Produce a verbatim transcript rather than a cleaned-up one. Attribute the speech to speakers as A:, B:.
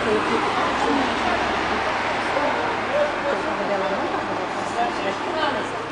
A: O carro dela não tá, ela tá daqui.